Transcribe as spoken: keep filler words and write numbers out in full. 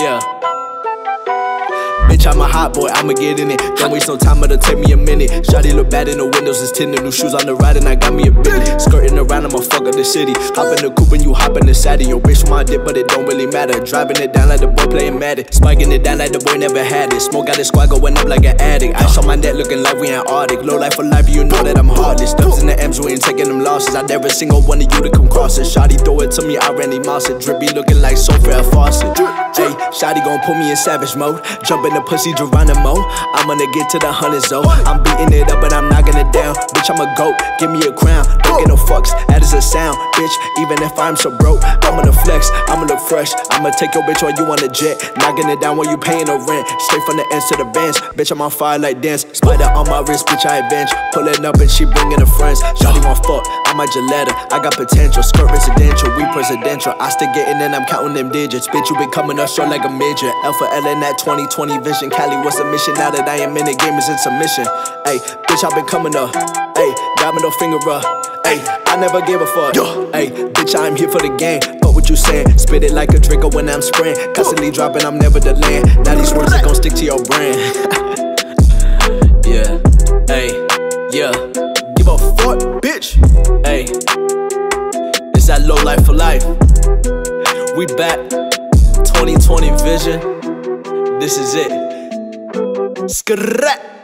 Yeah. Bitch, I'm a hot boy, I'ma get in it. Don't waste no time, it'll take me a minute. Shawty look bad in the windows, it's tinted. New shoes on the ride and I got me a Billy. Skirting around, I'ma fuck up the city. Hop in the coupe and you hop in the saddle. Yo, bitch, my dick, but it don't really matter. Driving it down like the boy playing Madden. Spiking it down like the boy never had it. Smoke got the squad going up like an addict. Ice on my neck looking like we in Arctic. Low life for life, you know that I'm heartless. Dubs in the M's, we ain't taking them losses. I dare a single one of you to come cross it. Shawty throw it to me, I Randy Moss it. Drippy looking like Sophia Fawcett. Hey, Shawty gon' put me in savage mode. Jump in the pussy, Geronimo. I'm gonna get to the hundred zone. I'm beating it up, but I'm knocking it down. Bitch, I'm a goat, give me a crown. Don't get no fucks, that is a sound. Bitch, even if I'm so broke, I'm gonna flex, I'm gonna look fresh. I'ma take your bitch while you on the jet. Knocking it down while you paying the rent. Straight from the ends to the bench. Bitch, I'm on fire like dance. Spider on my wrist, bitch, I advance. Pulling up and she bringing her friends. Shawty want fuck, I'm a Gilletta. I got potential, skirt residential, we presidential. I still getting in, I'm counting them digits. Bitch, you been coming up short like a midget. Alpha L in that twenty twenty vision. Cali, what's the mission? Now that I am in the game, is in submission. Ayy, bitch, I been coming up. Ayy, got me no finger up. Ayy, I never gave a fuck. Ayy, bitch, I'm here for the game. Fuck what you saying. Spit it like a Draco when I'm spraying. Constantly dropping, I'm never delaying. Now these words are gon' stick to your brain. Yeah, ayy, yeah. Give a fuck, bitch. Ayy, it's that low life for life. We back, twenty twenty vision. This is it. Skrat.